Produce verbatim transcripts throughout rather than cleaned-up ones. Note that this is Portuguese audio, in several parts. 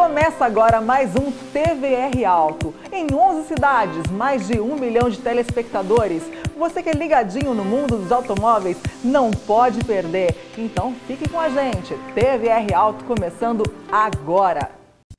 Começa agora mais um T V R Auto. Em onze cidades, mais de um milhão de telespectadores. Você que é ligadinho no mundo dos automóveis não pode perder. Então fique com a gente. T V R Auto começando agora.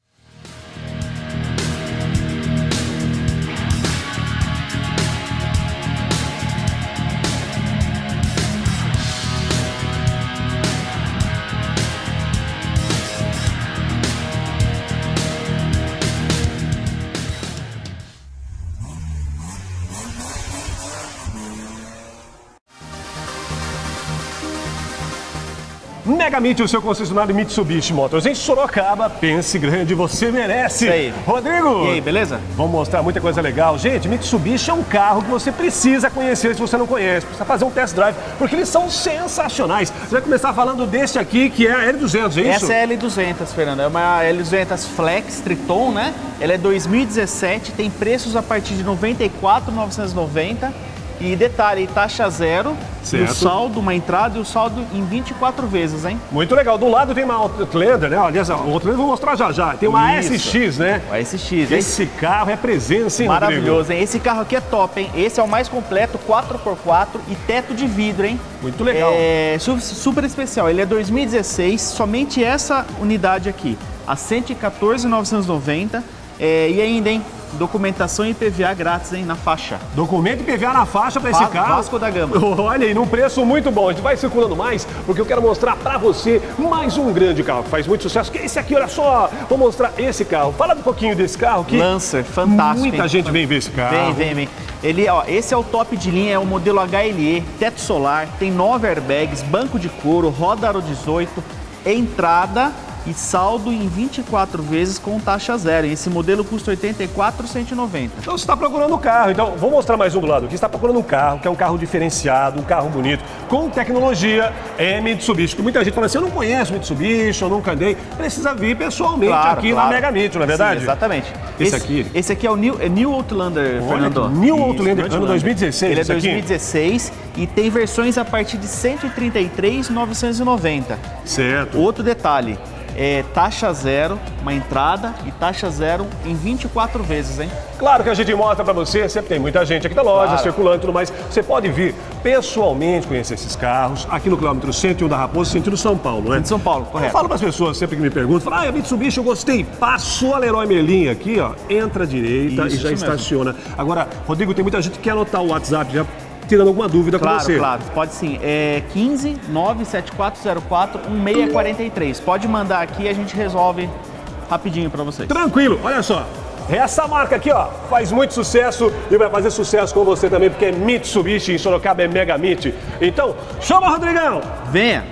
Megamit, o seu concessionário Mitsubishi Motors em Sorocaba. Pense grande, você merece. Isso aí. Rodrigo! E aí, beleza? Vamos mostrar muita coisa legal. Gente, Mitsubishi é um carro que você precisa conhecer se você não conhece. Precisa fazer um test drive, porque eles são sensacionais. Você vai começar falando deste aqui, que é a L duzentos, é isso? Essa é a L duzentos, Fernando. É uma L duzentos Flex Triton, né? Ela é dois mil e dezessete, tem preços a partir de noventa e quatro mil novecentos e noventa. E detalhe, taxa zero, e o saldo, uma entrada e o saldo em vinte e quatro vezes, hein? Muito legal. Do lado tem uma Outlander, né? Aliás, a Outlander eu vou mostrar já já. Tem uma Isso. S X, né? O S X, hein? Esse carro é presença, hein, Maravilhoso, Rodrigo? hein? Esse carro aqui é top, hein? Esse é o mais completo, quatro por quatro e teto de vidro, hein? Muito legal. É su- super especial. Ele é dois mil e dezesseis, somente essa unidade aqui, a cento e quatorze mil novecentos e noventa. É, e ainda, hein? Documentação e I P V A grátis, hein? Na faixa. Documento e I P V A na faixa para esse Va- carro. Vasco da Gama. Olha aí, num preço muito bom. A gente vai circulando mais, porque eu quero mostrar para você mais um grande carro que faz muito sucesso. Que é esse aqui, olha só. Vou mostrar esse carro. Fala um pouquinho desse carro que Lancer, fantástico. muita hein? gente vem ver esse carro. Vem, vem, vem. Ele, ó, esse é o top de linha, é o modelo H L E, teto solar, tem nove airbags, banco de couro, roda aro dezoito, entrada e saldo em vinte e quatro vezes com taxa zero. Esse modelo custa oitenta e quatro mil cento e noventa. Então você está procurando um carro, então vou mostrar mais um do lado aqui. Você está procurando um carro, que é um carro diferenciado, um carro bonito, com tecnologia, é Mitsubishi. Porque muita gente fala assim, eu não conheço Mitsubishi, eu nunca andei. Precisa vir pessoalmente Claro, aqui claro. na Megamit, não é verdade? Sim, exatamente. Esse aqui? Esse aqui é o New, é New Outlander, Olha Fernando. aqui, New Isso, Outlander, ano dois mil e dezesseis, Ele é esse aqui? dois mil e dezesseis e tem versões a partir de cento e trinta e três mil novecentos e noventa. Certo. Outro detalhe, é taxa zero, uma entrada e taxa zero em vinte e quatro vezes, hein? Claro que a gente mostra pra você, sempre tem muita gente aqui da loja, Claro. circulando e tudo mais. Você pode vir pessoalmente conhecer esses carros, aqui no quilômetro cento e um da Raposa, sentido São Paulo, não é? Em São Paulo, Eu correto. falo para as pessoas sempre que me perguntam, falam, ah, a Mitsubishi eu gostei, passou a Leroy Merlin aqui, ó, entra à direita Isso, e já isso mesmo. estaciona. Agora, Rodrigo, tem muita gente que quer anotar o WhatsApp, já tirando alguma dúvida com Claro, você. claro, pode sim. É quinze nove sete quatro zero quatro um seis quatro três. Pode mandar aqui e a gente resolve rapidinho pra vocês. Tranquilo, olha só. Essa marca aqui, ó, faz muito sucesso e vai fazer sucesso com você também, porque é Mitsubishi, em Sorocaba é Megamit. Então, chama, Rodrigão! Venha!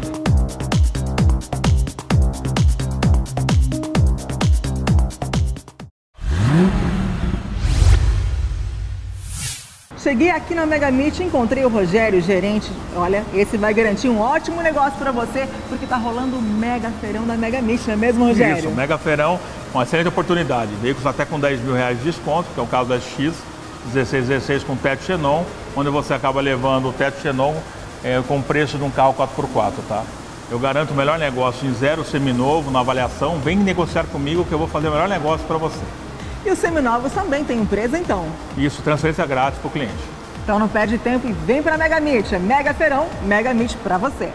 Cheguei aqui na Megamit e encontrei o Rogério, gerente. Olha, esse vai garantir um ótimo negócio para você, porque tá rolando o mega feirão da Megamit, não é mesmo, Rogério? Isso, mega feirão, uma excelente oportunidade. Veículos até com dez mil reais de desconto, que é o caso da S X, dezesseis dezesseis com teto Xenon, onde você acaba levando o teto Xenon é, com o preço de um carro quatro por quatro, tá? Eu garanto o melhor negócio em zero seminovo, na avaliação. Vem negociar comigo que eu vou fazer o melhor negócio para você. E os seminovos também tem empresa, então. Isso, transferência grátis para o cliente. Então não perde tempo e vem para a Megamit. É mega feirão, Megamit para você.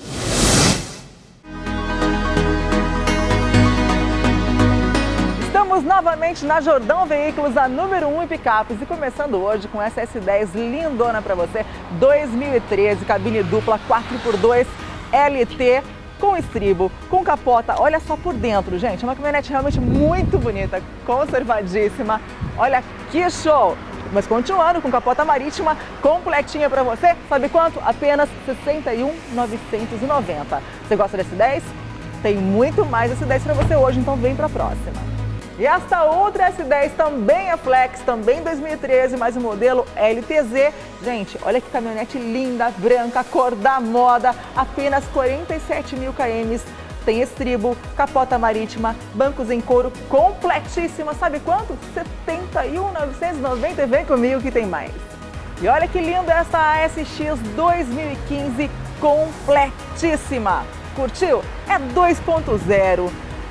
Estamos novamente na Jordão Veículos, a número um em picapes, e começando hoje com essa S dez lindona para você, dois mil e treze, cabine dupla quatro por dois L T, com estribo, com capota. Olha só por dentro, gente, é uma caminhonete realmente muito bonita, conservadíssima. Olha que show! Mas continuando com capota marítima completinha para você, sabe quanto? Apenas sessenta e um mil novecentos e noventa. Você gosta desse dez? Tem muito mais S dez para você hoje, então vem para a próxima. E esta outra S dez também é flex, também dois mil e treze, mas o modelo L T Z. Gente, olha que caminhonete linda, branca, cor da moda, apenas quarenta e sete mil quilômetros. Tem estribo, capota marítima, bancos em couro, completíssima. Sabe quanto? setenta e um mil novecentos e noventa. Vem comigo que tem mais. E olha que linda essa A S X dois mil e quinze, completíssima. Curtiu? É dois ponto zero.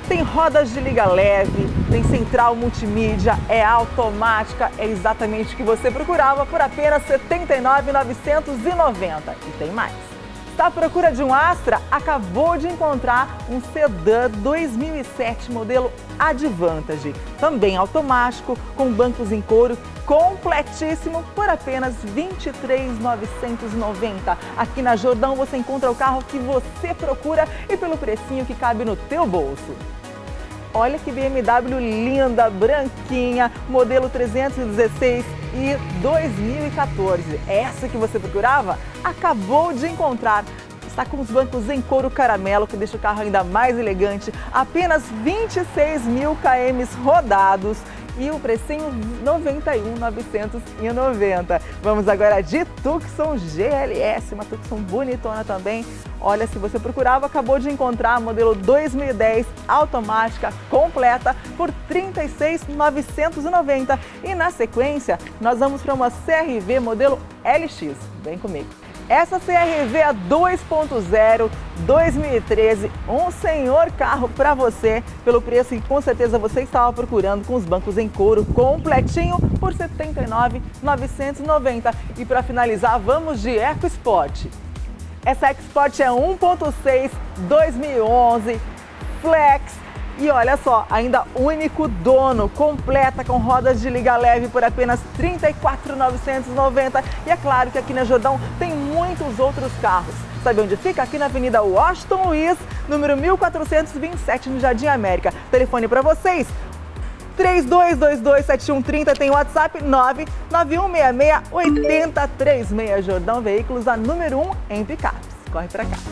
Tem rodas de liga leve, tem central multimídia, é automática, é exatamente o que você procurava por apenas setenta e nove mil novecentos e noventa. E tem mais. Está à procura de um Astra? Acabou de encontrar um sedã dois mil e sete modelo Advantage, também automático, com bancos em couro, completíssimo por apenas vinte e três mil novecentos e noventa. Aqui na Jordão você encontra o carro que você procura e pelo precinho que cabe no teu bolso. Olha que B M W linda, branquinha, modelo trezentos e dezesseis e dois mil e quatorze. Essa que você procurava? Acabou de encontrar. Está com os bancos em couro caramelo, que deixa o carro ainda mais elegante. Apenas vinte e seis mil quilômetros rodados e o precinho noventa e um mil novecentos e noventa. Vamos agora de Tucson G L S, uma Tucson bonitona também. Olha, se você procurava, acabou de encontrar a modelo dois mil e dez automática completa por trinta e seis mil novecentos e noventa. E na sequência, nós vamos para uma C R V modelo L X. Vem comigo. Essa C R V é dois ponto zero, dois mil e treze, um senhor carro para você, pelo preço que com certeza você estava procurando, com os bancos em couro completinho por setenta e nove mil novecentos e noventa. E para finalizar, vamos de EcoSport. Essa EcoSport é um ponto seis, dois mil e onze, flex. E olha só, ainda único dono, completa com rodas de liga leve por apenas trinta e quatro mil novecentos e noventa. E é claro que aqui na Jordão tem muitos outros carros. Sabe onde fica? Aqui na Avenida Washington Luiz, número mil quatrocentos e vinte e sete, no Jardim América. Telefone para vocês, três dois dois dois, sete um três zero, tem o WhatsApp nove nove um seis seis, oito zero três seis. Jordão Veículos, a número um em picapes. Corre para cá.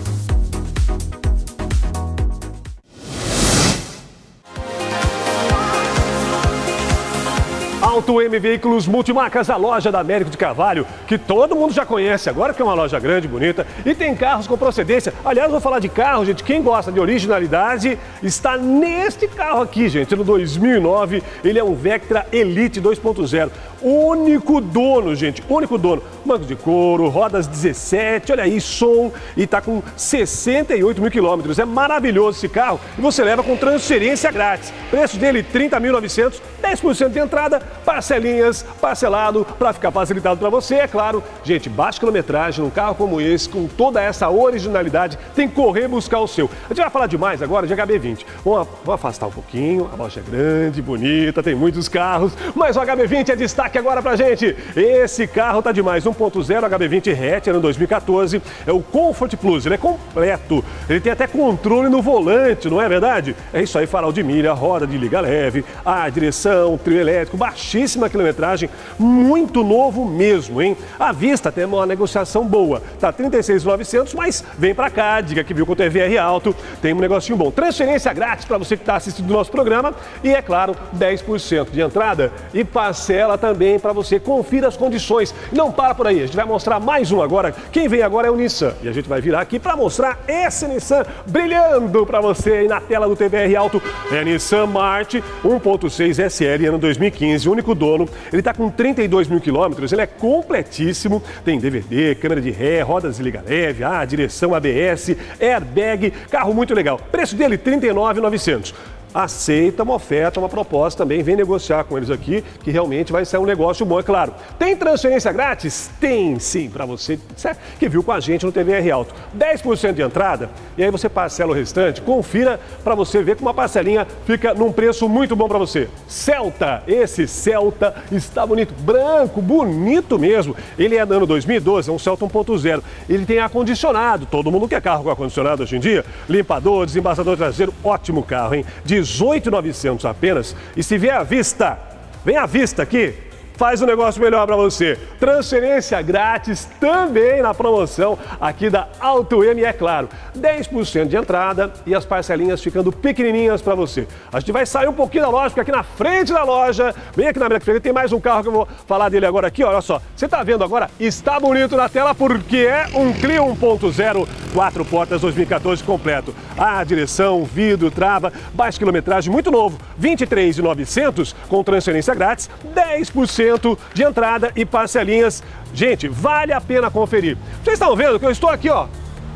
Auto M Veículos Multimarcas, a loja da Américo de Carvalho, que todo mundo já conhece agora, que é uma loja grande, bonita, e tem carros com procedência. Aliás, vou falar de carro, gente, quem gosta de originalidade está neste carro aqui, gente, no dois mil e nove, ele é um Vectra Elite dois ponto zero. Único dono, gente, único dono. Banco de couro, rodas dezessete, olha aí, som, e tá com sessenta e oito mil quilômetros. É maravilhoso esse carro e você leva com transferência grátis. Preço dele trinta mil e novecentos, dez por cento de entrada, parcelinhas, parcelado, para ficar facilitado para você, é claro. Gente, baixa quilometragem, num carro como esse, com toda essa originalidade, tem que correr buscar o seu. A gente vai falar demais agora de H B vinte. Vamos, vamos afastar um pouquinho, a loja é grande, bonita, tem muitos carros, mas o H B vinte é destaque agora pra gente. Esse carro tá demais, um ponto zero H B vinte hatch, ano dois mil e quatorze, é o Comfort Plus, ele é completo, ele tem até controle no volante, não é verdade? É isso aí, farol de milha, roda de liga leve, a direção, trio elétrico, baixíssima quilometragem, muito novo mesmo, hein? À vista tem uma negociação boa, tá trinta e seis mil e novecentos, mas vem pra cá, diga que viu com T V R alto, tem um negocinho bom. Transferência grátis para você que está assistindo o nosso programa e, é claro, dez por cento de entrada e parcela também para você. Confira as condições. Não para por aí, a gente vai mostrar mais um agora. Quem vem agora é o Nissan e a gente vai virar aqui para mostrar esse Nissan brilhando para você aí na tela do T V R Auto. É Nissan March um ponto seis S L, ano dois mil e quinze, único dono. Ele está com trinta e dois mil quilômetros, ele é completíssimo. Tem D V D, câmera de ré, rodas de liga leve, ah, direção A B S, airbag, carro muito legal. Preço dele trinta e nove mil e novecentos. Aceita uma oferta, uma proposta também, vem negociar com eles aqui, que realmente vai ser um negócio bom, é claro. Tem transferência grátis? Tem sim, para você que viu com a gente no T V R Auto. dez por cento de entrada e aí você parcela o restante. Confira para você ver que uma parcelinha fica num preço muito bom para você. Celta, esse Celta está bonito, branco, bonito mesmo. Ele é do ano dois mil e doze, é um Celta um ponto zero. Ele tem ar-condicionado, todo mundo quer carro com ar-condicionado hoje em dia. Limpador, desembaçador traseiro, ótimo carro, hein? dezoito mil e novecentos apenas. E se vier à vista, vem à vista aqui, faz um negócio melhor para você. Transferência grátis também na promoção aqui da Auto M, é claro. dez por cento de entrada e as parcelinhas ficando pequenininhas para você. A gente vai sair um pouquinho da loja, porque aqui na frente da loja, bem aqui na Black Friday, tem mais um carro que eu vou falar dele agora aqui. Olha só, você tá vendo agora? Está bonito na tela porque é um Clio um ponto zero, quatro portas dois mil e quatorze completo. A direção, vidro, trava, baixa quilometragem, muito novo. vinte e três mil e novecentos com transferência grátis, dez por cento de entrada e parcelinhas. Gente, vale a pena conferir. Vocês estão vendo que eu estou aqui, ó,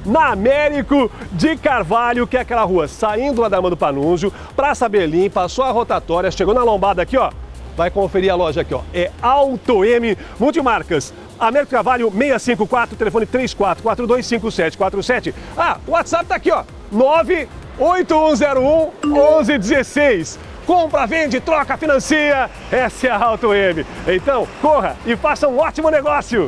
na Américo de Carvalho, que é aquela rua saindo lá da Armando Panunzio, Praça Berlim, passou a rotatória, chegou na lombada aqui, ó. Vai conferir a loja aqui, ó. É Auto M Multimarcas. Américo de Carvalho seiscentos e cinquenta e quatro, telefone três quatro quatro dois cinco sete quatro sete. Ah, o WhatsApp tá aqui, ó. nove oito um zero um um um um seis. Compra, vende, troca, financia. Essa é a Auto M. Então, corra e faça um ótimo negócio.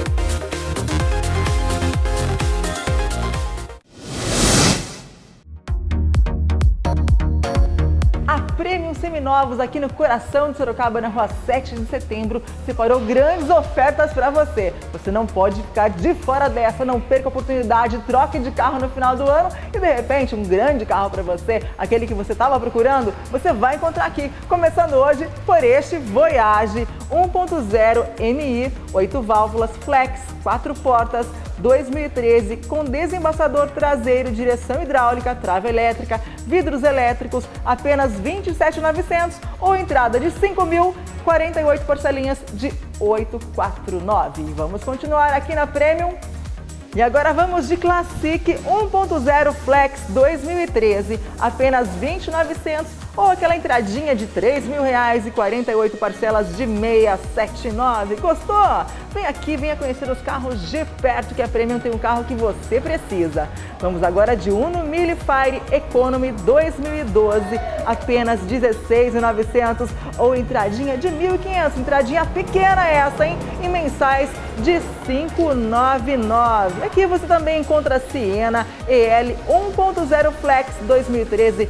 Premium Seminovos aqui no coração de Sorocaba, na rua sete de setembro, separou grandes ofertas para você. Você não pode ficar de fora dessa, não perca a oportunidade, troque de carro no final do ano e de repente um grande carro para você, aquele que você estava procurando, você vai encontrar aqui. Começando hoje por este Voyage um ponto zero M I, oito válvulas, flex, quatro portas, dois mil e treze, com desembaçador traseiro, direção hidráulica, trava elétrica, vidros elétricos, apenas vinte e sete mil e novecentos ou entrada de cinco mil, quarenta e oito parcelinhas de oitocentos e quarenta e nove. Vamos continuar aqui na Premium. E agora vamos de Classic um ponto zero Flex dois mil e treze, apenas vinte mil e novecentos ou aquela entradinha de três mil reais e quarenta e oito parcelas de seiscentos e setenta e nove. Gostou? Vem aqui, venha conhecer os carros de perto, que a Premium tem um carro que você precisa. Vamos agora de Uno Mille Fire Economy dois mil e doze, apenas dezesseis mil e novecentos ou entradinha de mil e quinhentos, entradinha pequena essa, hein? E mensais de cinquentos e noventa e nove. Aqui você também encontra a Siena E L um ponto zero Flex dois mil e treze,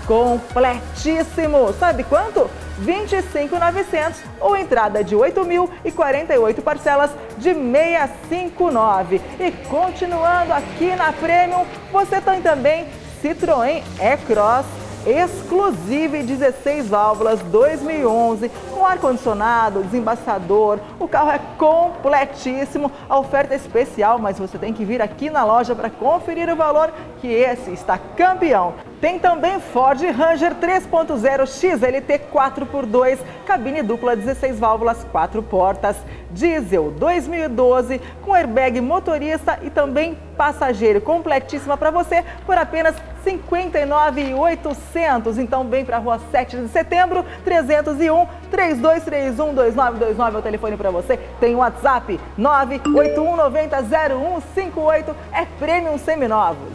completíssimo. Sabe quanto? vinte e cinco mil e novecentos ou entrada de oito mil e quarenta e oito parcelas de seiscentos e cinquenta e nove. E continuando aqui na Premium, você tem também Citroën E-Cross Exclusive dezesseis válvulas dois mil e onze, com ar-condicionado, desembaçador. O carro é completíssimo, a oferta é especial, mas você tem que vir aqui na loja para conferir o valor, que esse está campeão. Tem também Ford Ranger três ponto zero X L T quatro por dois, cabine dupla, dezesseis válvulas, quatro portas, diesel dois mil e doze, com airbag motorista e também passageiro, completíssima para você por apenas cinquenta e nove mil e oitocentos. Então vem para a rua sete de setembro, trezentos e um, três dois três um, dois nove dois nove é o telefone para você. Tem o WhatsApp nove oito um nove zero zero um cinco oito, é Premium Seminovos.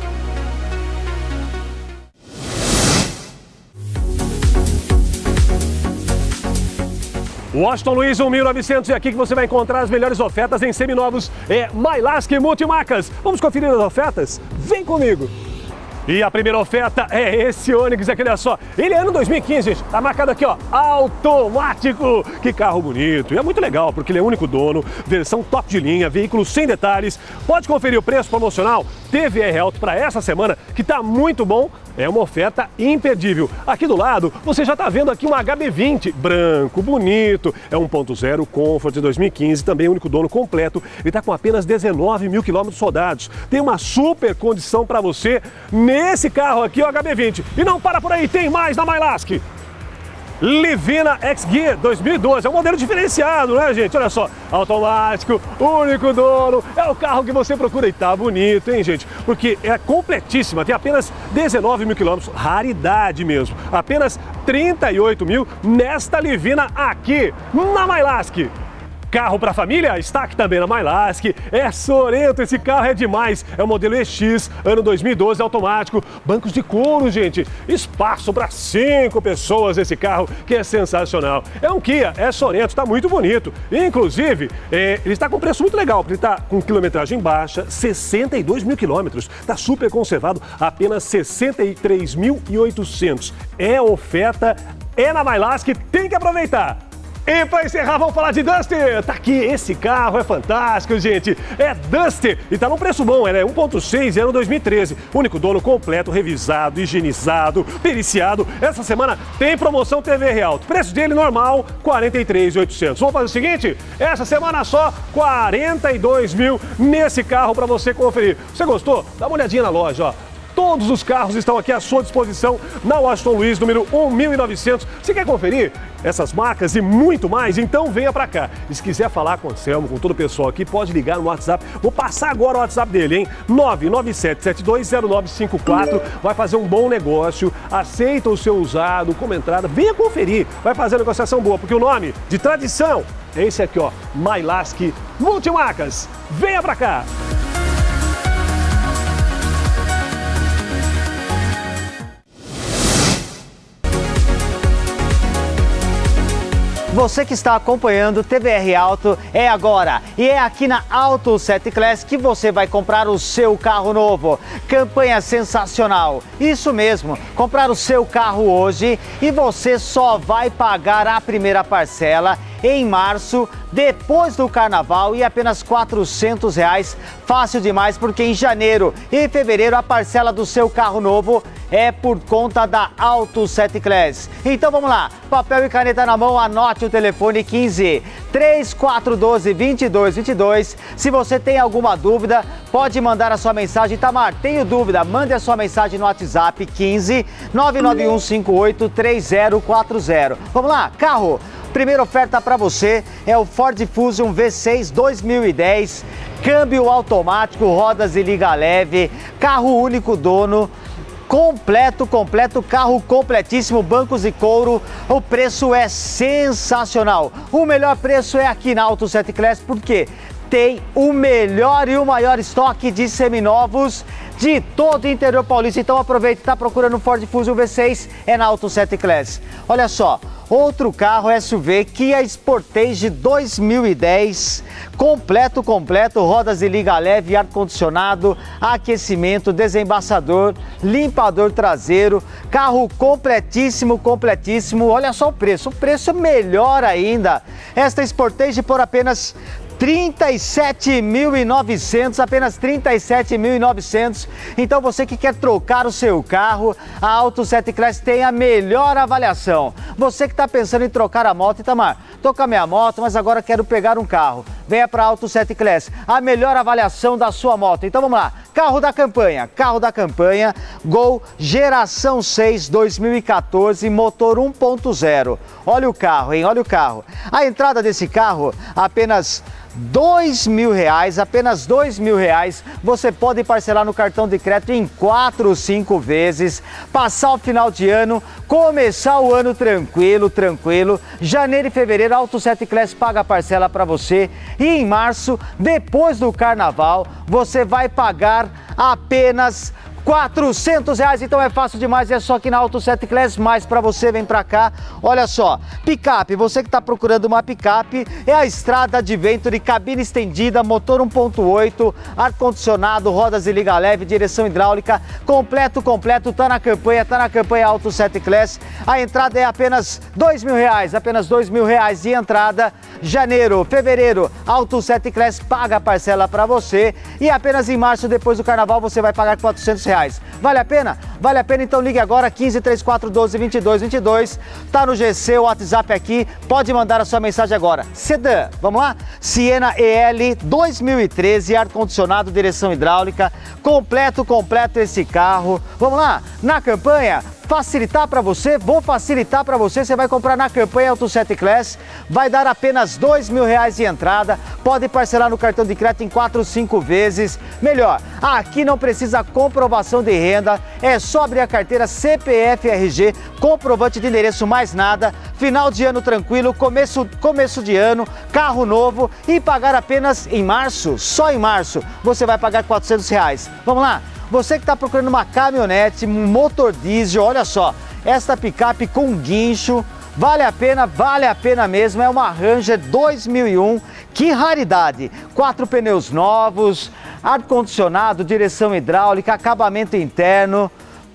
Washington Luiz mil e novecentos, é aqui que você vai encontrar as melhores ofertas em seminovos. É Mailask Multimarcas. Vamos conferir as ofertas? Vem comigo! E a primeira oferta é esse Onix aqui, olha só. Ele é ano dois mil e quinze, gente. Tá marcado aqui, ó, automático. Que carro bonito. E é muito legal, porque ele é único dono, versão top de linha, veículo sem detalhes. Pode conferir o preço promocional T V R Alto para essa semana, que tá muito bom. É uma oferta imperdível. Aqui do lado, você já está vendo aqui um H B vinte branco, bonito. É um ponto zero Comfort de dois mil e quinze, também único dono completo. Ele está com apenas dezenove mil quilômetros rodados. Tem uma super condição para você nesse carro aqui, o H B vinte. E não para por aí, tem mais na Mailask. Livina X-Gear dois mil e doze, é um modelo diferenciado, né, gente? Olha só, automático, único dono, é o carro que você procura e tá bonito, hein, gente? Porque é completíssima, tem apenas dezenove mil quilômetros, raridade mesmo, apenas trinta e oito mil nesta Livina aqui na Mailask. Carro para família? Está aqui também na Mailask. É sorento, esse carro é demais. É o modelo E X, ano dois mil e doze, automático. Bancos de couro, gente. Espaço para cinco pessoas esse carro, que é sensacional. É um Kia, é sorento, está muito bonito. Inclusive, é, ele está com preço muito legal, porque ele está com quilometragem baixa, sessenta e dois mil quilômetros. Está super conservado, apenas sessenta e três mil e oitocentos. É oferta, é na Mailask, tem que aproveitar. E para encerrar, vamos falar de Duster. Tá aqui, esse carro é fantástico, gente. É Duster e tá num preço bom, é um ponto seis, é ano dois mil e treze. Único dono completo, revisado, higienizado, periciado. Essa semana tem promoção T V R Alto. Preço dele normal, quarenta e três mil e oitocentos. Vamos fazer o seguinte? Essa semana só quarenta e dois mil nesse carro para você conferir. Você gostou? Dá uma olhadinha na loja, ó. Todos os carros estão aqui à sua disposição na Washington Luiz, número um mil e novecentos. Você quer conferir essas marcas e muito mais? Então venha pra cá. E se quiser falar com o Anselmo, com todo o pessoal aqui, pode ligar no WhatsApp. Vou passar agora o WhatsApp dele, hein? nove nove sete sete dois zero nove cinco quatro. Vai fazer um bom negócio, aceita o seu usado como entrada. Venha conferir, vai fazer uma negociação boa, porque o nome de tradição é esse aqui, ó, Mailasque Multimarcas. Venha pra cá! Você que está acompanhando o T V R Auto, é agora. E é aqui na Auto sete Class que você vai comprar o seu carro novo. Campanha sensacional. Isso mesmo, comprar o seu carro hoje e você só vai pagar a primeira parcela em março, depois do carnaval, e apenas quatrocentos reais. Fácil demais, porque em janeiro e fevereiro a parcela do seu carro novo é por conta da Auto sete Class. Então vamos lá, papel e caneta na mão, anote o telefone quinze, três quatro um dois, dois dois dois dois. Se você tem alguma dúvida, pode mandar a sua mensagem. Tamar, tenho dúvida? Mande a sua mensagem no WhatsApp quinze, nove nove um cinco oito, três zero quatro zero. Vamos lá, carro. Primeira oferta para você é o Ford Fusion V seis dois mil e dez, câmbio automático, rodas e liga leve, carro único dono, completo, completo, carro completíssimo, bancos e couro. O preço é sensacional. O melhor preço é aqui na Auto sete Class, porque tem o melhor e o maior estoque de seminovos de todo o interior paulista. Então aproveita, está procurando o Ford Fusion V seis, é na Auto sete Class. Olha só, outro carro S U V, Kia Sportage dois mil e dez, completo, completo, rodas de liga leve, ar-condicionado, aquecimento, desembaçador, limpador traseiro, carro completíssimo, completíssimo. Olha só o preço, o preço melhor ainda. Esta Sportage por apenas trinta e sete mil e novecentos, apenas trinta e sete mil e novecentos. Então você que quer trocar o seu carro, a Auto sete Class tem a melhor avaliação. Você que está pensando em trocar a moto, Itamar, tô com a minha moto, mas agora quero pegar um carro. Venha para a Auto sete Class, a melhor avaliação da sua moto. Então vamos lá, carro da campanha, carro da campanha, Gol geração seis dois mil e quatorze, motor um ponto zero. Olha o carro, hein? Olha o carro. A entrada desse carro, apenas dois mil reais, apenas dois mil reais. Você pode parcelar no cartão de crédito em quatro, cinco vezes, passar o final de ano, começar o ano tranquilo, tranquilo. Janeiro e fevereiro, a Auto sete Class paga a parcela para você. E em março, depois do carnaval, você vai pagar apenas quatrocentos reais, então é fácil demais, é só aqui na Auto sete Class. Mais para você, vem para cá. Olha só, picape, você que está procurando uma picape, é a Estrada Adventure, cabine estendida, motor um ponto oito, ar-condicionado, rodas e liga leve, direção hidráulica, completo, completo, tá na campanha, tá na campanha Auto sete Class. A entrada é apenas dois mil reais, apenas dois mil reais de entrada. Janeiro, fevereiro, Auto sete Class paga a parcela para você, e apenas em março, depois do carnaval, você vai pagar quatrocentos reais. Vale a pena? Vale a pena, então ligue agora, quinze, trinta e quatro, doze, vinte e dois, vinte e dois. Tá no G C, o WhatsApp aqui, pode mandar a sua mensagem agora. Sedã, vamos lá? Siena E L dois mil e treze, ar-condicionado, direção hidráulica, completo, completo esse carro. Vamos lá? Na campanha, facilitar para você, vou facilitar para você, você vai comprar na campanha Auto sete Class, vai dar apenas dois mil reais de entrada, pode parcelar no cartão de crédito em quatro, cinco vezes. Melhor, aqui não precisa comprovação de renda, é só abrir a carteira, C P F, R G, comprovante de endereço, mais nada. Final de ano tranquilo, começo, começo de ano, carro novo, e pagar apenas em março, só em março, você vai pagar quatrocentos reais. Vamos lá? Você que está procurando uma caminhonete, um motor diesel, olha só, esta picape com guincho, vale a pena, vale a pena mesmo, é uma Ranger dois mil e um, que raridade, quatro pneus novos, ar-condicionado, direção hidráulica, acabamento interno,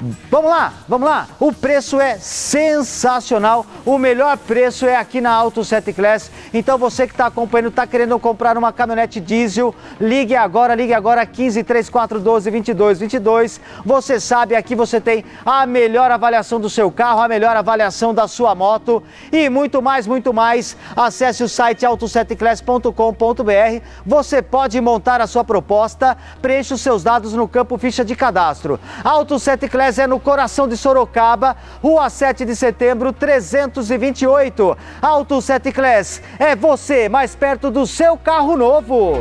Vamos lá, vamos lá. O preço é sensacional. O melhor preço é aqui na Auto sete Class. Então você que está acompanhando, está querendo comprar uma caminhonete diesel, ligue agora, ligue agora quinze, trinta e quatro, doze, vinte e dois, vinte e dois. Você sabe, aqui você tem a melhor avaliação do seu carro, a melhor avaliação da sua moto e muito mais, muito mais. Acesse o site auto sete class ponto com ponto br. Você pode montar a sua proposta, preencha os seus dados no campo ficha de cadastro. Auto sete Class é no coração de Sorocaba, Rua sete de setembro, trezentos e vinte e oito. Auto sete Class é você mais perto do seu carro novo.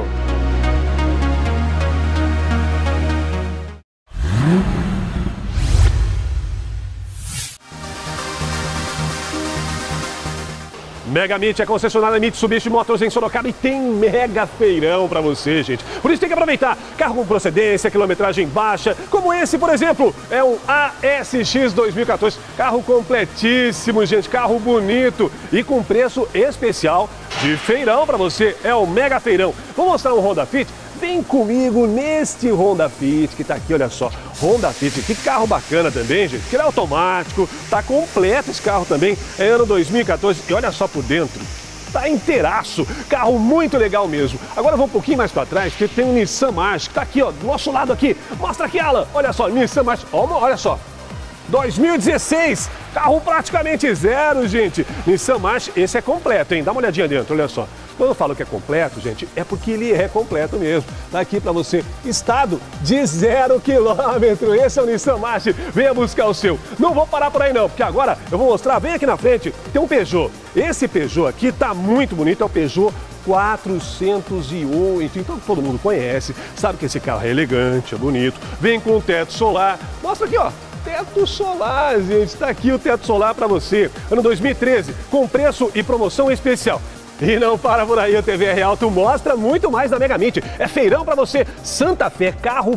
Megamit é concessionária Mitsubishi Motors em Sorocaba e tem mega feirão para você, gente. Por isso tem que aproveitar. Carro com procedência, quilometragem baixa, como esse, por exemplo, é um A S X dois mil e quatorze. Carro completíssimo, gente, carro bonito e com preço especial de feirão para você. É o mega feirão. Vou mostrar um Honda Fit. Vem comigo neste Honda Fit que tá aqui, olha só. Honda Fit, que carro bacana também, gente. Que ele é automático, tá completo esse carro também. É ano dois mil e quatorze e olha só por dentro. Tá inteiraço, carro muito legal mesmo. Agora eu vou um pouquinho mais para trás, porque tem um Nissan March, que tá aqui, ó, do nosso lado aqui. Mostra aqui, Alan. Olha só, Nissan March, olha só. dois mil e dezesseis, carro praticamente zero, gente. Nissan March, esse é completo, hein? Dá uma olhadinha dentro, olha só. Quando eu falo que é completo, gente, é porque ele é completo mesmo. Tá aqui para você, estado de zero quilômetro. Esse é o Nissan March, venha buscar o seu. Não vou parar por aí não, porque agora eu vou mostrar, bem aqui na frente, tem um Peugeot. Esse Peugeot aqui tá muito bonito, é o Peugeot quatrocentos e oito, então todo mundo conhece, sabe que esse carro é elegante, é bonito, vem com teto solar. Mostra aqui, ó. Teto solar, gente, está aqui o teto solar para você. Ano dois mil e treze, com preço e promoção especial. E não para por aí, o T V R Auto mostra muito mais da Megamit. É feirão para você. Santa Fé, carro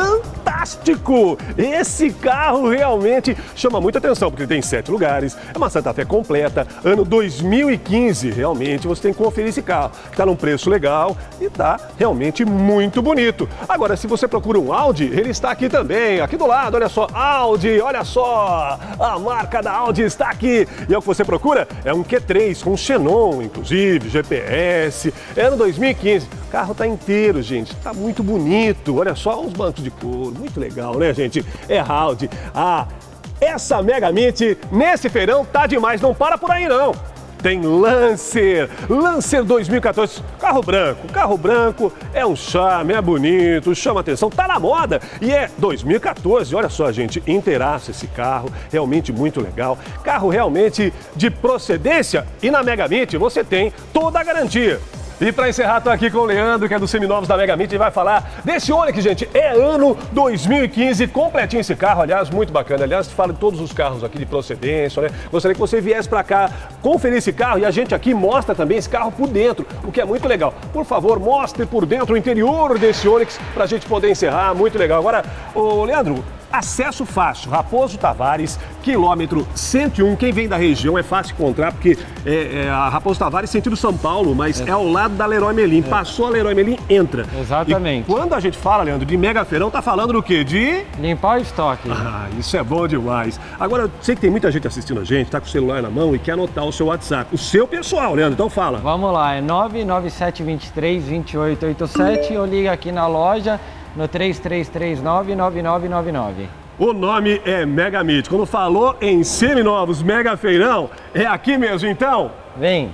fantástico. Esse carro realmente chama muita atenção, porque ele tem sete lugares. É uma Santa Fé completa. Ano dois mil e quinze, realmente você tem que conferir esse carro. Está num preço legal e está realmente muito bonito. Agora, se você procura um Audi, ele está aqui também. Aqui do lado, olha só, Audi, olha só. A marca da Audi está aqui. E é o que você procura? É um Q três com xenon, inclusive. G P S, é ano dois mil e quinze, o carro tá inteiro, gente, tá muito bonito, olha só os bancos de couro, muito legal, né, gente? É Audi. Ah, essa Megamit nesse feirão tá demais, não para por aí não. Tem Lancer, Lancer dois mil e quatorze, carro branco, carro branco é um charme, é bonito, chama atenção, tá na moda e é dois mil e quatorze, olha só, gente, inteiraço esse carro, realmente muito legal, carro realmente de procedência e na Megamit você tem toda a garantia. E para encerrar, estou aqui com o Leandro, que é dos seminovos da Megamit, e vai falar desse Onix, gente. É ano dois mil e quinze, completinho esse carro, aliás, muito bacana. Aliás, fala de todos os carros aqui de procedência, né? Gostaria que você viesse para cá conferir esse carro e a gente aqui mostra também esse carro por dentro, o que é muito legal. Por favor, mostre por dentro o interior desse Onix para a gente poder encerrar, muito legal. Agora, ô Leandro, acesso fácil, Raposo Tavares, quilômetro cento e um. Quem vem da região é fácil encontrar, porque é, é a Raposo Tavares sentido São Paulo, mas é, é ao lado da Leroy Merlin. É. Passou a Leroy Merlin, entra. Exatamente. E quando a gente fala, Leandro, de mega feirão, tá falando do quê? De... limpar o estoque. Ah, isso é bom demais. Agora, eu sei que tem muita gente assistindo a gente, tá com o celular na mão e quer anotar o seu WhatsApp. O seu pessoal, Leandro, então fala. Vamos lá, é nove nove sete dois três, dois oito oito sete ou liga aqui na loja no três três três nove, nove nove nove nove. O nome é Megamit. Quando falou em seminovos, mega feirão, é aqui mesmo, então? Vem!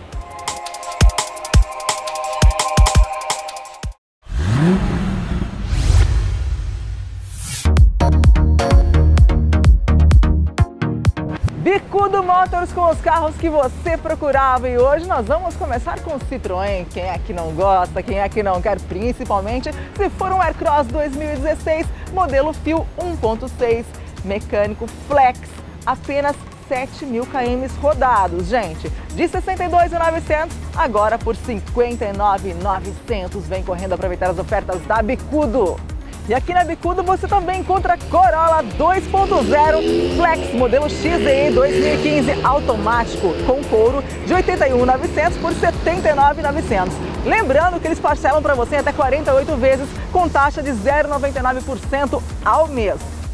Bicudo Motors com os carros que você procurava, e hoje nós vamos começar com o Citroën. Quem é que não gosta, quem é que não quer, principalmente se for um Aircross dois mil e dezesseis, modelo Fio um ponto seis, mecânico flex, apenas sete mil quilômetros rodados, gente, de sessenta e dois mil e novecentos, agora por cinquenta e nove mil e novecentos. Vem correndo aproveitar as ofertas da Bicudo. E aqui na Bicudo você também encontra Corolla dois ponto zero Flex, modelo X E I dois mil e quinze, automático, com couro, de oitenta e um mil e novecentos por setenta e nove mil e novecentos. Lembrando que eles parcelam para você até quarenta e oito vezes, com taxa de zero vírgula noventa e nove por cento ao mês.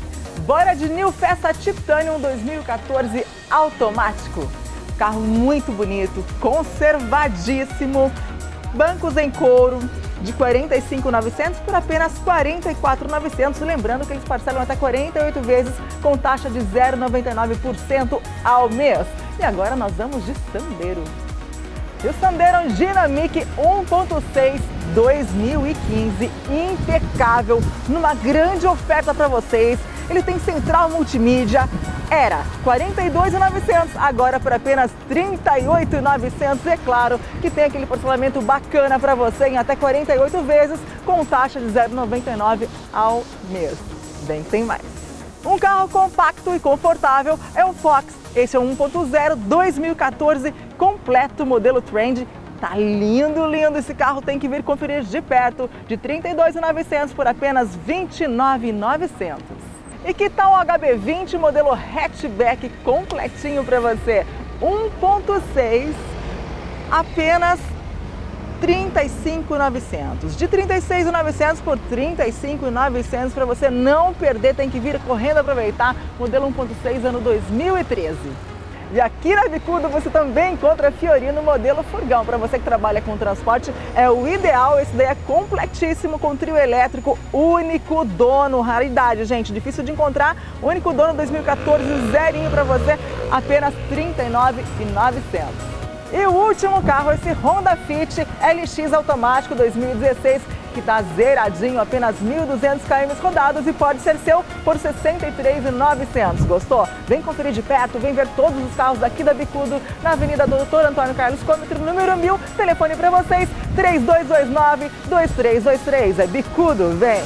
Bora de New Festa Titanium dois mil e quatorze automático. Carro muito bonito, conservadíssimo, bancos em couro de quarenta e cinco mil e novecentos por apenas quarenta e quatro mil e novecentos. Lembrando que eles parcelam até quarenta e oito vezes com taxa de zero vírgula noventa e nove por cento ao mês. E agora nós vamos de Sandero. E o Sandero Dynamic um ponto seis dois mil e quinze, impecável, numa grande oferta para vocês. Ele tem central multimídia, era quarenta e dois mil e novecentos, agora por apenas trinta e oito mil e novecentos. É claro que tem aquele parcelamento bacana para você em até quarenta e oito vezes com taxa de zero vírgula noventa e nove ao mês. Bem, tem mais. Um carro compacto e confortável é o Fox. Esse é um um ponto zero dois mil e quatorze, completo modelo Trend. Tá lindo, lindo esse carro, tem que vir conferir de perto, de trinta e dois mil e novecentos por apenas vinte e nove mil e novecentos. E que tal o H B vinte modelo hatchback completinho para você? um ponto seis, apenas trinta e cinco mil e novecentos. De trinta e seis mil e novecentos por trinta e cinco mil e novecentos para você não perder, tem que vir correndo aproveitar. Modelo um ponto seis ano dois mil e treze. E aqui na Bicudo você também encontra Fiorino modelo furgão. Para você que trabalha com transporte, é o ideal. Esse daí é completíssimo, com trio elétrico, único dono. Raridade, gente, difícil de encontrar. Único dono dois mil e quatorze, zerinho para você, apenas trinta e nove mil e novecentos. E o último carro, esse Honda Fit L X automático dois mil e dezesseis, que está zeradinho, apenas mil e duzentos quilômetros rodados e pode ser seu por sessenta e três mil e novecentos. Gostou? Vem conferir de perto, vem ver todos os carros daqui da Bicudo, na Avenida Doutor Antônio Carlos Cômetro, número mil. Telefone para vocês, três dois dois nove, dois três dois três. É Bicudo, vem!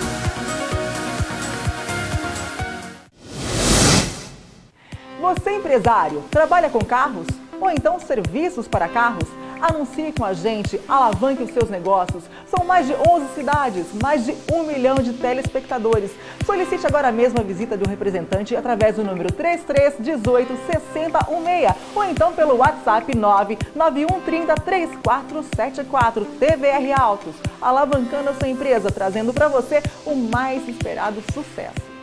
Você, empresário, trabalha com carros? Ou então serviços para carros? Anuncie com a gente, alavanque os seus negócios. São mais de onze cidades, mais de um milhão de telespectadores. Solicite agora mesmo a visita de um representante através do número trinta e três, dezoito, sessenta, dezesseis ou então pelo WhatsApp nove nove um trinta, trinta e quatro setenta e quatro. T V R Autos, alavancando a sua empresa, trazendo para você o mais esperado sucesso.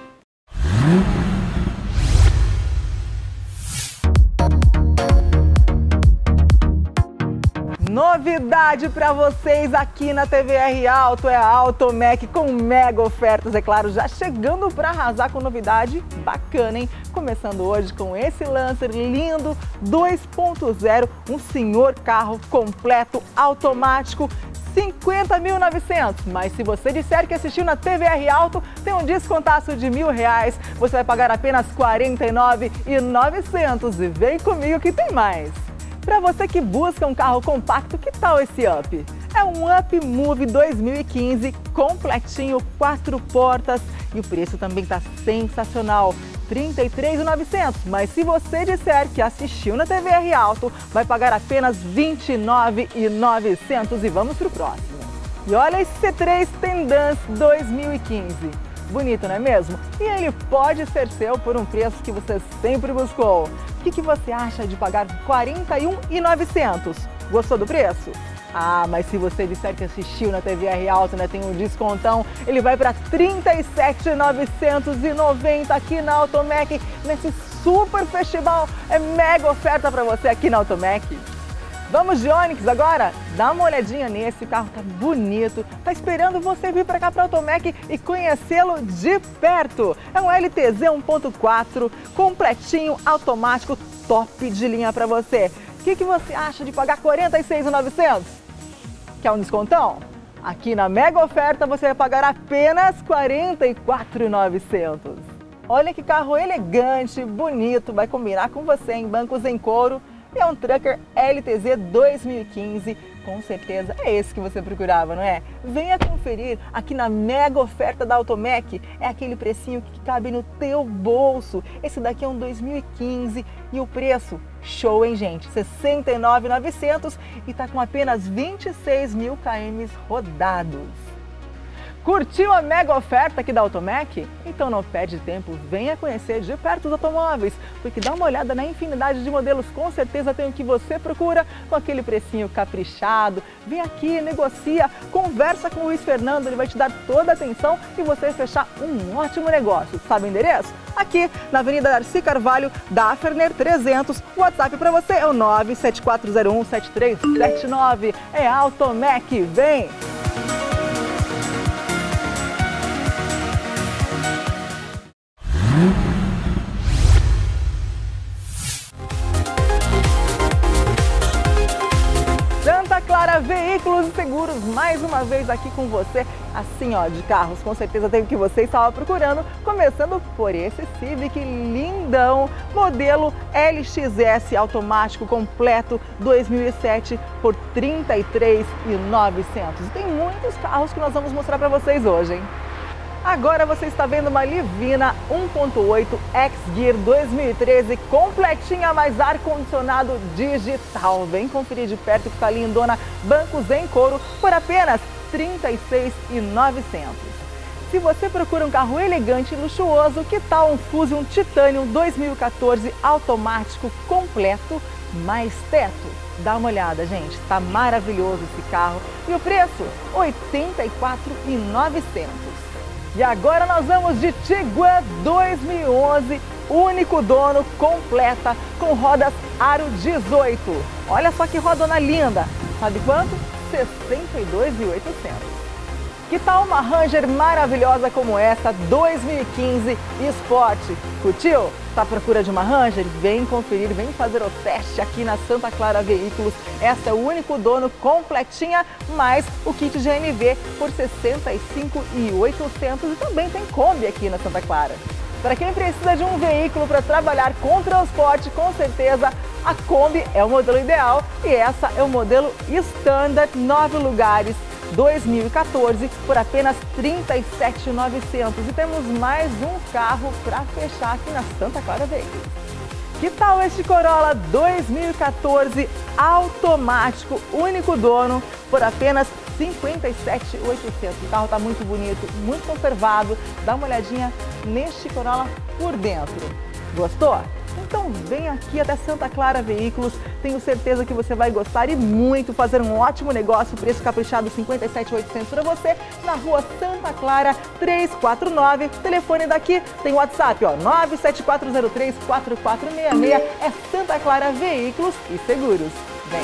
Novidade para vocês aqui na T V R Auto é a Automec com mega ofertas, é claro, já chegando para arrasar com novidade bacana, hein? Começando hoje com esse Lancer lindo dois ponto zero, um senhor carro completo automático, cinquenta mil e novecentos, mas se você disser que assistiu na T V R Auto, tem um descontaço de mil reais, você vai pagar apenas quarenta e nove mil e novecentos e vem comigo que tem mais. Para você que busca um carro compacto, que tal esse Up? É um Up Move dois mil e quinze, completinho, quatro portas e o preço também está sensacional, trinta e três mil e novecentos, mas se você disser que assistiu na T V R Auto, vai pagar apenas vinte e nove mil e novecentos e vamos pro próximo. E olha esse C três Tendance dois mil e quinze. Bonito, não é mesmo? E ele pode ser seu por um preço que você sempre buscou. O que, que você acha de pagar quarenta e um mil e novecentos? Gostou do preço? Ah, mas se você disser que assistiu na T V R Auto, né, tem um descontão, ele vai para trinta e sete mil novecentos e noventa aqui na Automec, nesse super festival. É mega oferta para você aqui na Automec. Vamos de Onix agora? Dá uma olhadinha nesse, o carro tá bonito, tá esperando você vir para cá para a Automec e conhecê-lo de perto. É um L T Z um ponto quatro, completinho, automático, top de linha para você. O que, que você acha de pagar quarenta e seis mil e novecentos? Quer um descontão? Aqui na mega oferta você vai pagar apenas quarenta e quatro mil e novecentos. Olha que carro elegante, bonito, vai combinar com você em bancos em couro. E é um Trucker L T Z dois mil e quinze, com certeza é esse que você procurava, não é? Venha conferir aqui na mega oferta da Automec, é aquele precinho que cabe no teu bolso. Esse daqui é um dois mil e quinze e o preço, show, hein, gente? sessenta e nove mil e novecentos e tá com apenas vinte e seis mil quilômetros rodados. Curtiu a mega oferta aqui da Automec? Então não perde tempo, venha conhecer de perto os automóveis, porque dá uma olhada na infinidade de modelos, com certeza tem o que você procura, com aquele precinho caprichado. Vem aqui, negocia, conversa com o Luiz Fernando, ele vai te dar toda a atenção e você vai fechar um ótimo negócio. Sabe o endereço? Aqui na Avenida Darcy Carvalho, da Ferner trezentos. O WhatsApp para você é o nove sete quatro zero um sete três sete nove. É Automec, vem! Santa Clara Veículos e Seguros, mais uma vez aqui com você, assim ó, de carros, com certeza tem o que você estava procurando, começando por esse Civic lindão, modelo L X S automático completo dois mil e sete por trinta e três mil e novecentos. Tem muitos carros que nós vamos mostrar para vocês hoje, hein? Agora você está vendo uma Livina um ponto oito X-Gear dois mil e treze, completinha, mais ar-condicionado digital. Vem conferir de perto que está lindona, bancos em couro por apenas trinta e seis mil e novecentos. Se você procura um carro elegante e luxuoso, que tal um Fusion Titanium dois mil e quatorze automático completo, mais teto? Dá uma olhada, gente, está maravilhoso esse carro. E o preço? oitenta e quatro mil e novecentos. E agora nós vamos de Tiguan dois mil e onze, único dono, completa, com rodas aro dezoito. Olha só que rodona linda. Sabe quanto? sessenta e dois mil e oitocentos. Que tal uma Ranger maravilhosa como essa, dois mil e quinze Sport? Curtiu? Está à procura de uma Ranger? Vem conferir, vem fazer o teste aqui na Santa Clara Veículos. Essa é o único dono, completinha, mais o kit G M V por sessenta e cinco mil e oitocentos. E também tem Kombi aqui na Santa Clara. Para quem precisa de um veículo para trabalhar com transporte, com certeza a Kombi é o modelo ideal. E essa é o modelo Standard, nove lugares, dois mil e quatorze, por apenas trinta e sete mil e novecentos. E temos mais um carro para fechar aqui na Santa Clara Veículos. Que tal este Corolla dois mil e quatorze automático, único dono, por apenas cinquenta e sete mil e oitocentos. O carro está muito bonito, muito conservado. Dá uma olhadinha neste Corolla por dentro. Gostou? Então vem aqui até Santa Clara Veículos, tenho certeza que você vai gostar e muito, fazer um ótimo negócio, preço caprichado cinquenta e sete mil e oitocentos para você, na rua Santa Clara trezentos e quarenta e nove, telefone daqui, tem WhatsApp, ó, nove sete quatro zero três quatro quatro seis seis, é Santa Clara Veículos e Seguros. Vem!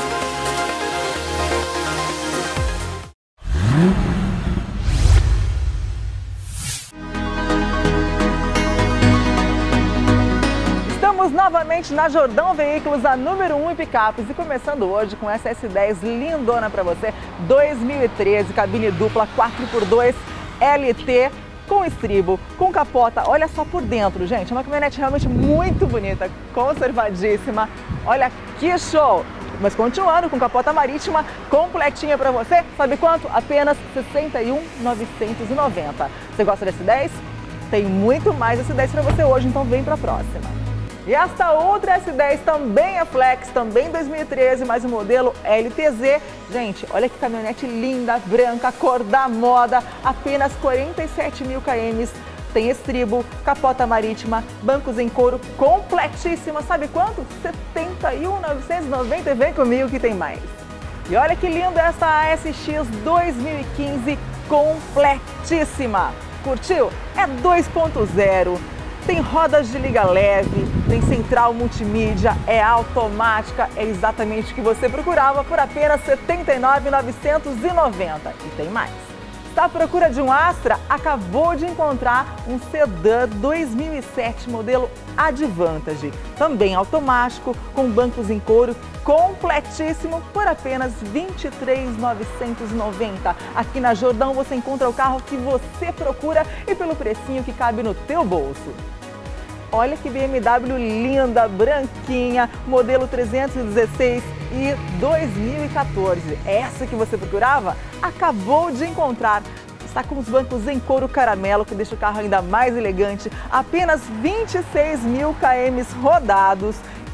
Novamente na Jordão Veículos, a número um em picapes, e começando hoje com essa S dez lindona para você, dois mil e treze, cabine dupla quatro por dois L T, com estribo, com capota, olha só por dentro, gente, é uma caminhonete realmente muito bonita, conservadíssima, olha que show! Mas continuando com capota marítima completinha para você, sabe quanto? Apenas sessenta e um mil novecentos e noventa. Você gosta desse dez? Tem muito mais S dez para você hoje, então vem para a próxima. E esta outra S dez também é flex, também dois mil e treze, mas o modelo L T Z. Gente, olha que caminhonete linda, branca, cor da moda, apenas quarenta e sete mil quilômetros, tem estribo, capota marítima, bancos em couro, completíssima. Sabe quanto? setenta e um mil novecentos e noventa. Vem comigo que tem mais. E olha que lindo essa A S X dois mil e quinze, completíssima. Curtiu? É dois ponto zero. Tem rodas de liga leve, tem central multimídia, é automática, é exatamente o que você procurava por apenas setenta e nove mil novecentos e noventa. E tem mais. Está à procura de um Astra? Acabou de encontrar um sedã dois mil e sete, modelo Advantage, também automático, com bancos em couro, completíssimo, por apenas vinte e três mil novecentos e noventa. Aqui na Jordão você encontra o carro que você procura e pelo precinho que cabe no teu bolso. Olha que B M W linda, branquinha, modelo trezentos e dezesseis e dois mil e quatorze. É essa que você procurava? Acabou de encontrar. Está com os bancos em couro caramelo, que deixa o carro ainda mais elegante. Apenas vinte e seis mil quilômetros rodados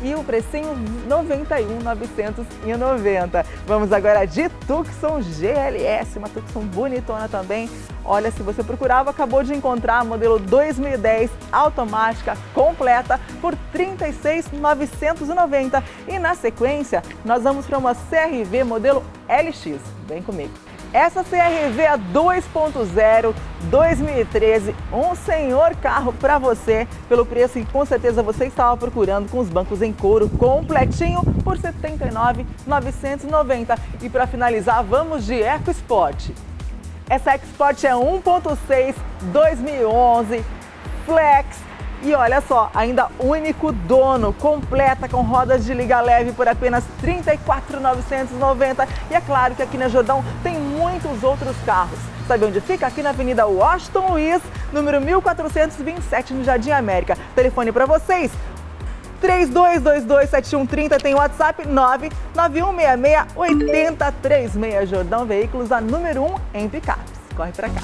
e o precinho noventa e um mil novecentos e noventa. Vamos agora de Tucson G L S, uma Tucson bonitona também. Olha, se você procurava, acabou de encontrar a modelo dois mil e dez automática completa por trinta e seis mil novecentos e noventa. E na sequência, nós vamos para uma C R V modelo L X. Vem comigo. Essa C R V é dois ponto zero, dois mil e treze, um senhor carro para você, pelo preço que com certeza você estava procurando, com os bancos em couro completinho por setenta e nove mil novecentos e noventa. E para finalizar, vamos de EcoSport. Essa EcoSport é um ponto seis, dois mil e onze, flex. E olha só, ainda único dono, completa com rodas de liga leve por apenas trinta e quatro mil novecentos e noventa. E é claro que aqui na Jordão tem muitos outros carros. Sabe onde fica? Aqui na Avenida Washington Luiz, número mil quatrocentos e vinte e sete, no Jardim América. Telefone para vocês, três dois dois dois, sete um três zero, tem WhatsApp nove nove um seis seis, oito zero três seis. Jordão Veículos, a número um em picapes. Corre para cá.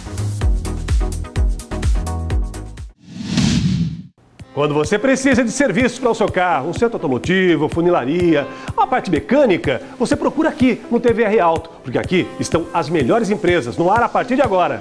Quando você precisa de serviços para o seu carro, um centro automotivo, funilaria, uma parte mecânica, você procura aqui no T V R Auto, porque aqui estão as melhores empresas no ar a partir de agora.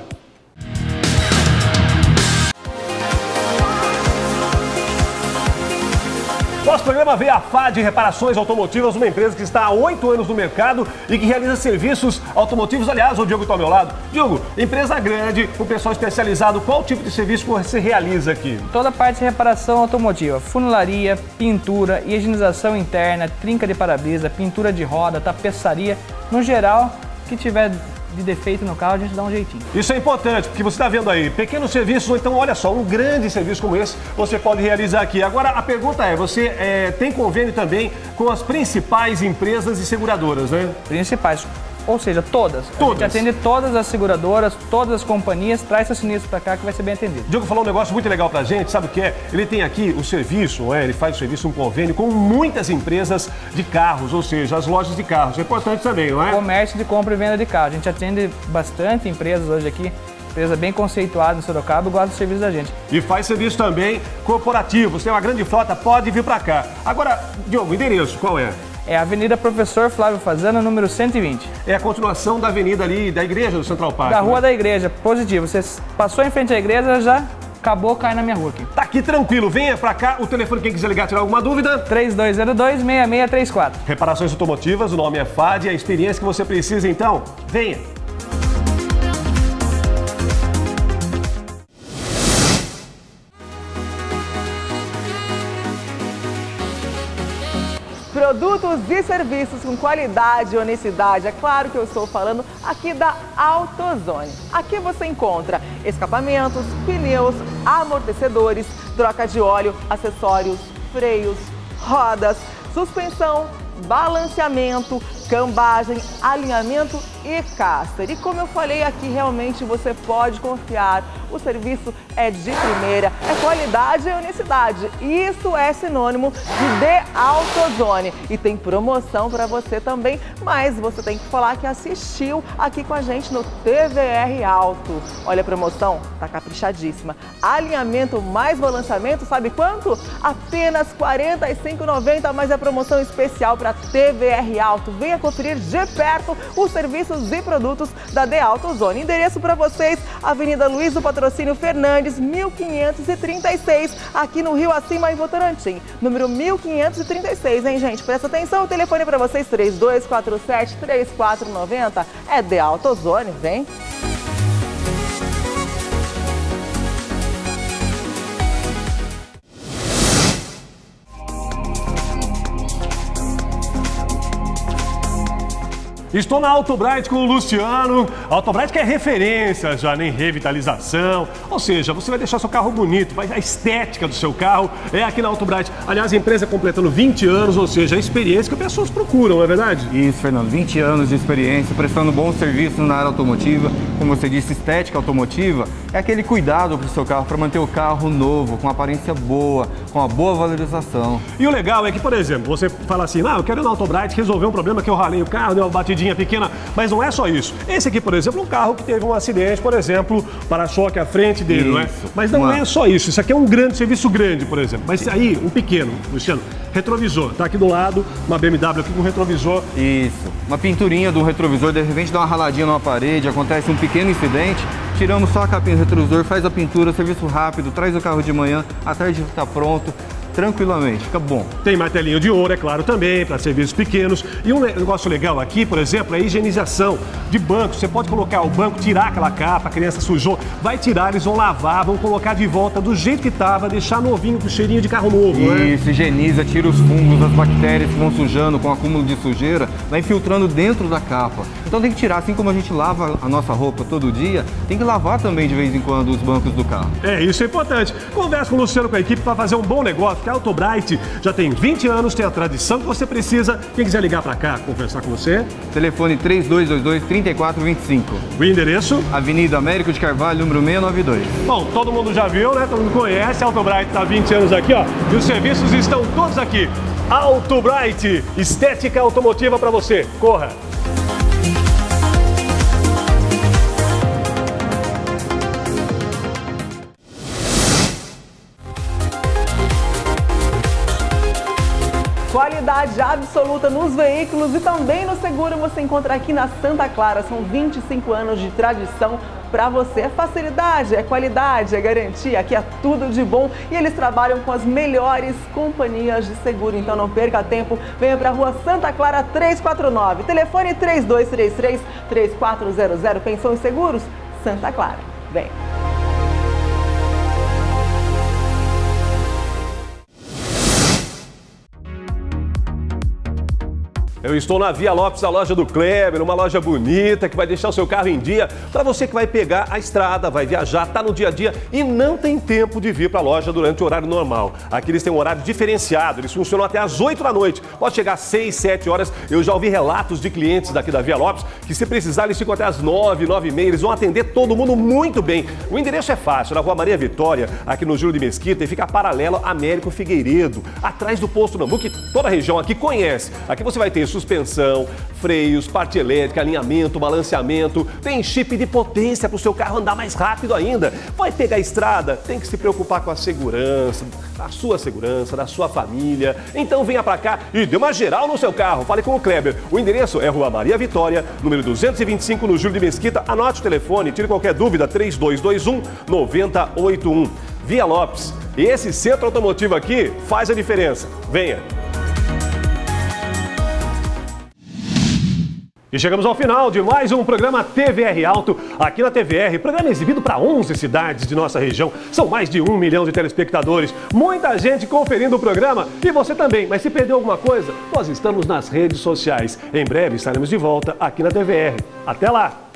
Nosso programa veio a F A D Reparações Automotivas, uma empresa que está há oito anos no mercado e que realiza serviços automotivos. Aliás, o Diogo está ao meu lado. Diogo, empresa grande, com pessoal especializado, qual tipo de serviço você realiza aqui? Toda a parte de reparação automotiva, funilaria, pintura, higienização interna, trinca de para-brisa, pintura de roda, tapeçaria, no geral, que tiver de defeito no carro, a gente dá um jeitinho. Isso é importante, porque você está vendo aí, pequenos serviços, ou então, olha só, um grande serviço como esse, você pode realizar aqui. Agora, a pergunta é, você é, tem convênio também com as principais empresas e seguradoras, né? Principais, ou seja, todas. Todas. A gente atende todas as seguradoras, todas as companhias, traz seu sinistro para cá que vai ser bem atendido. O Diogo falou um negócio muito legal pra gente, sabe o que é? Ele tem aqui o serviço, é, ele faz o serviço, um convênio com muitas empresas de carros, ou seja, as lojas de carros. É importante também, não é? Comércio de compra e venda de carro. A gente atende bastante empresas hoje aqui, empresa bem conceituada no Sorocaba, e gosta do serviço da gente. E faz serviço também corporativo. Você tem uma grande frota, pode vir pra cá. Agora, Diogo, o endereço, qual é? É a Avenida Professor Flávio Fazana, número cento e vinte. É a continuação da avenida ali, da igreja do Central Park. Da rua né? da igreja, positivo. Você passou em frente à igreja, já acabou, cai na minha rua aqui. Tá aqui tranquilo, venha pra cá. O telefone, quem quiser ligar, tirar alguma dúvida. três dois zero dois, seis seis três quatro. Reparações automotivas, o nome é F A D, a experiência que você precisa, então, venha. Produtos e serviços com qualidade e honestidade. É claro que eu estou falando aqui da AutoZone. Aqui você encontra escapamentos, pneus, amortecedores, troca de óleo, acessórios, freios, rodas, suspensão, balanceamento, cambagem, alinhamento e caster. E como eu falei aqui, realmente você pode confiar. O serviço é de primeira, é qualidade e honestidade. Isso é sinônimo de The AutoZone. E tem promoção para você também, mas você tem que falar que assistiu aqui com a gente no T V R Auto. Olha, a promoção tá caprichadíssima. Alinhamento mais balanceamento, sabe quanto? Apenas quarenta e cinco reais e noventa centavos, mas é promoção especial para T V R Auto. Venha conferir de perto os serviços e produtos da The AutoZone. Endereço para vocês, Avenida Luiz do Patrocínio Fernandes, mil quinhentos e trinta e seis, aqui no Rio Acima, em Votorantim. Número mil quinhentos e trinta e seis, hein, gente? Presta atenção, o telefone para vocês, três dois quatro sete, três quatro nove zero. É The AutoZone, vem! Estou na Autobright com o Luciano. A Autobright que é referência já em revitalização. Ou seja, você vai deixar seu carro bonito, vai a estética do seu carro é aqui na Autobright. Aliás, a empresa completando vinte anos, ou seja, a experiência que as pessoas procuram, não é verdade? Isso, Fernando. vinte anos de experiência, prestando bom serviço na área automotiva. Como você disse, estética automotiva é aquele cuidado para o seu carro, para manter o carro novo, com aparência boa, com uma boa valorização. E o legal é que, por exemplo, você fala assim, ah, eu quero ir na Autobright resolver um problema que eu ralei o carro, deu uma batidinha quebradinha pequena, mas não é só isso. Esse aqui, por exemplo, é um carro que teve um acidente, por exemplo, para-choque à frente dele, não é? Mas não Uma... é só isso. Isso aqui é um grande serviço grande, por exemplo. Mas aí, um pequeno, Luciano, retrovisor. Tá aqui do lado, uma B M W aqui com retrovisor. Isso. Uma pinturinha do retrovisor, de repente dá uma raladinha numa parede, acontece um pequeno incidente, tiramos só a capinha do retrovisor, faz a pintura, serviço rápido, traz o carro de manhã, à tarde está pronto. Tranquilamente, fica bom. Tem martelinho de ouro, é claro, também, para serviços pequenos. E um negócio legal aqui, por exemplo, é a higienização de banco. Você pode colocar o banco, tirar aquela capa, a criança sujou, vai tirar, eles vão lavar, vão colocar de volta do jeito que estava, deixar novinho, com cheirinho de carro novo, né? Isso, higieniza, tira os fungos, as bactérias que vão sujando com acúmulo de sujeira, vai infiltrando dentro da capa. Então tem que tirar, assim como a gente lava a nossa roupa todo dia, tem que lavar também de vez em quando os bancos do carro. É, isso é importante. Conversa com o Luciano, com a equipe, para fazer um bom negócio. A Autobright já tem vinte anos, tem a tradição que você precisa. Quem quiser ligar para cá, conversar com você. Telefone três dois dois dois, três quatro dois cinco. O endereço? Avenida Américo de Carvalho, número seiscentos e noventa e dois. Bom, todo mundo já viu, né? Todo mundo conhece. A Autobright está há vinte anos aqui, ó. E os serviços estão todos aqui. Autobright, estética automotiva para você. Corra! Qualidade absoluta nos veículos e também no seguro você encontra aqui na Santa Clara. São vinte e cinco anos de tradição para você. É facilidade, é qualidade, é garantia. Aqui é tudo de bom e eles trabalham com as melhores companhias de seguro. Então não perca tempo, venha para a Rua Santa Clara trezentos e quarenta e nove. Telefone três dois três três, três quatro zero zero. Pensou em seguros? Santa Clara. Vem. Eu estou na Via Lopes, a loja do Kleber, uma loja bonita que vai deixar o seu carro em dia para você que vai pegar a estrada, vai viajar, tá no dia a dia e não tem tempo de vir para a loja durante o horário normal. Aqui eles têm um horário diferenciado, eles funcionam até às oito da noite, pode chegar às seis, sete horas. Eu já ouvi relatos de clientes daqui da Via Lopes que se precisar eles ficam até às nove, nove e meia, eles vão atender todo mundo muito bem. O endereço é fácil, na Rua Maria Vitória, aqui no Júlio de Mesquita, e fica paralelo a Américo Figueiredo, atrás do posto Nambu, que toda a região aqui conhece. Aqui você vai ter suspensão, freios, parte elétrica, alinhamento, balanceamento, tem chip de potência para o seu carro andar mais rápido ainda. Vai pegar a estrada, tem que se preocupar com a segurança, a sua segurança, da sua família. Então venha para cá e dê uma geral no seu carro. Fale com o Kleber. O endereço é Rua Maria Vitória, número duzentos e vinte e cinco, no Júlio de Mesquita. Anote o telefone, tire qualquer dúvida, três dois dois um, nove zero oito um. Via Lopes. Esse centro automotivo aqui faz a diferença. Venha. E chegamos ao final de mais um programa T V R Auto, aqui na T V R, programa exibido para onze cidades de nossa região. São mais de um milhão de telespectadores, muita gente conferindo o programa e você também. Mas se perdeu alguma coisa, nós estamos nas redes sociais. Em breve estaremos de volta aqui na T V R. Até lá!